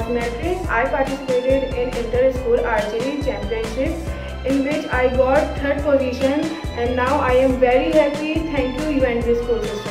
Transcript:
metric, I participated in inter-school archery championship in which I got third position, and now I am very happy. Thank you UNJ school system.